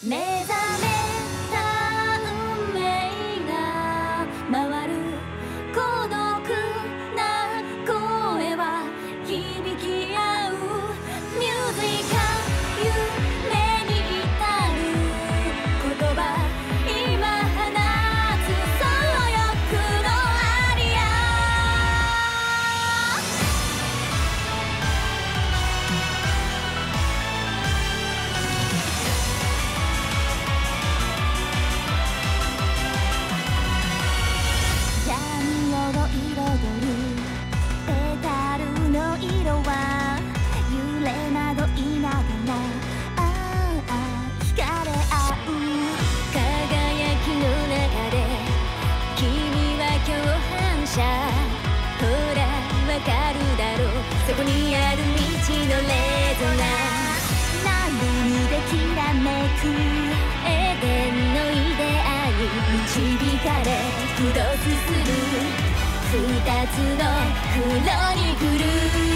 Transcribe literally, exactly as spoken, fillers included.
目覚めた運命が回る孤独な声は響き合うミュージカル夢に至る言葉今放つそう欲のアリア闇夜を彩るペダルの色は揺れ惑いながらああ惹かれ合う輝きの中で君は共犯者ほらわかるだろうそこにある道のレゾナナルできらめくエデンのイデアに導かれクロスする二つの黒に来る